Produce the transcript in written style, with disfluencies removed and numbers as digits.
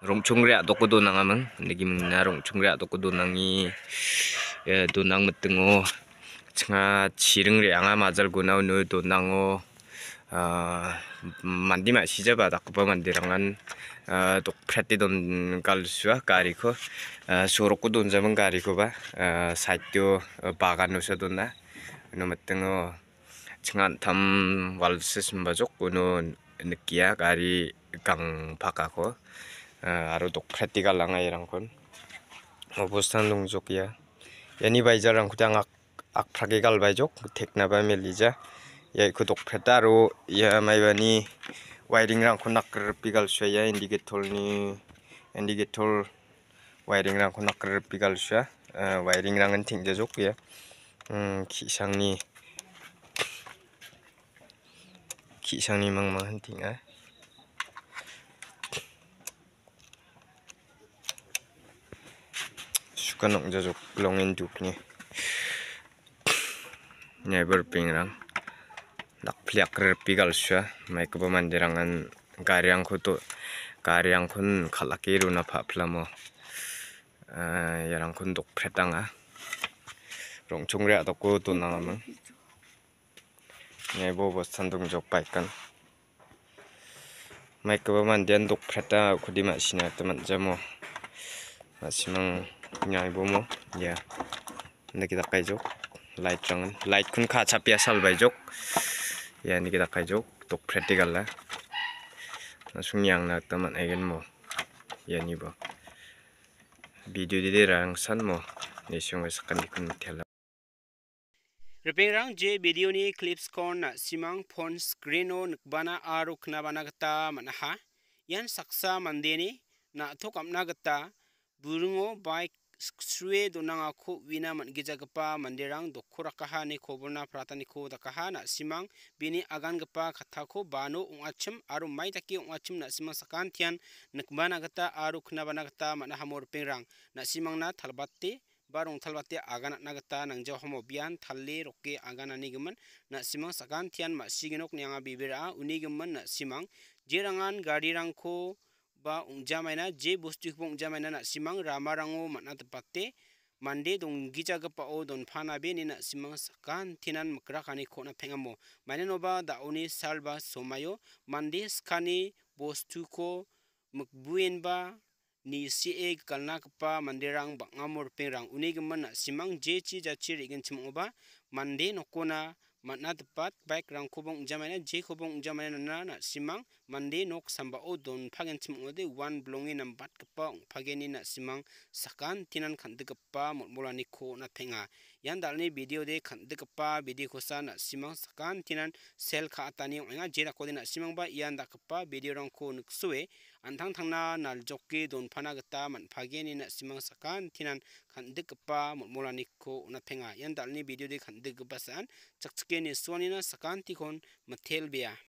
rongchongrea dokudo nangamang nigi mingna rongchongrea dokudo nangi donang metengo chinga chiringre anga majal gunau nu donango mandi ma sijaba dakba mandirangan dok prati don galsua gariko soroko don zaman gariko ba saityo bagan nusa donna nu metengo chinga tam walses mbajok kuno nikia gari gang pakako aro dok prati galanga irangkon obostan dongjok ya yani baijarang kudang ak prage gal baijok tekna ba melija ya ku dok preta aro ya maibani wiring rang ko nakr pigal shya indicator wiring rang ko nakr pigal shya wiring rang tingjajok ya kisangni mangmang huntinga suka nongjajok longin dukni neighbor pingrang dak pliak pigal shya mai ko mandirangan gariang kun khalaki runa pha phlamo yarang kun dok phetanga rongchongrea doko donangamang neighbor bostan dongjok baikan mai ko mandian dok pheta khudima sina teman jamo masimang nyai bomo ya niki dakai jok light kun kha chapia sal bai jok ya niki dakai jok dok practical la nasungyang na taman egen mo ya ni bo video di rang san mo nisung sakan dikun tela Repingrang je video ni clips kon na simang phone screen o nakbana aro knabana gata manaha yan saksa mandeni na thokamna gata burungo bike srue donanga ko wina mangijagapa mandirang dokkorakaha ni koborna pratani ko dakaha na simang bini agan gapa khathako bano ongachim aro maitaki ongachim na simang sakan tian nakbana gata aro knabana gata manaha morpingrang na simang na thalbatte barong thalbate agana nagata nangjaw homo bian thalle rokke agana nigeman na simang sakan tian ma siginok nyanga bibira unigeman na simang jerangan garirangko ba ungjamaina je bostu ungjamaina na simang ramarango manna tepate mande donggijagapao donphana be ni na simang sakan tinan makrakani khona phengamo mainenoba daoni salba somayo mande skani bostuko mukbuenba ni sie kalna kapa manderang bangamor pengrang unigeman na simang jechi jachi regen chimoba mande nokona manna tepat bike rang kobong jamaina je kobong jamaina na simang mande nok sambao don phagen chimode wan blongi nambat kapa phageni na simang sakan tinan khandikapa molani ko na phenga yan dalni video de khandikapa video kosa na simang sakan tinan sel kha atani onga jera kodina simang ba yan dakapa video rangko nuksue antang thangna naljokki donphana gita manphageni na simang sakan tinan khandikapa molani ko na phenga yan dalni video de khandikapa san chakchke ni swani na sakan tikon mathel bia